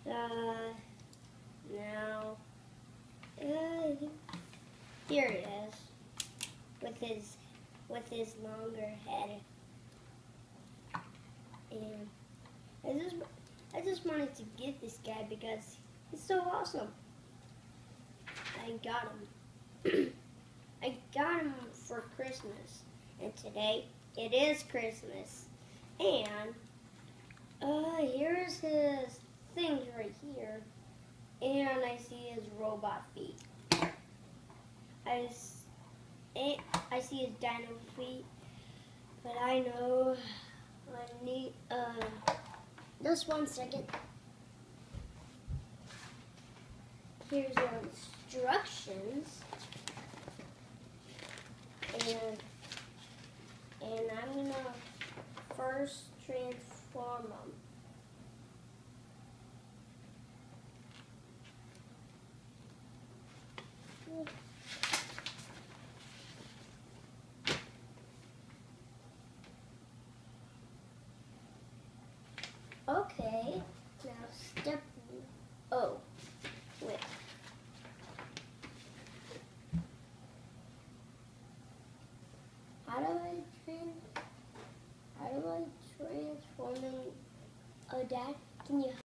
Now, here it is, with his longer head, and I just wanted to get this guy because he's so awesome. I got him. I got him for Christmas, and today it is Christmas, and here's his things right here, and I see his robot feet. I see his dino feet, but I know I need, just 1 second. Here's your instructions, and I'm gonna first transform them. Okay, now step, oh, wait. How do I transform them? Oh, Dad, can you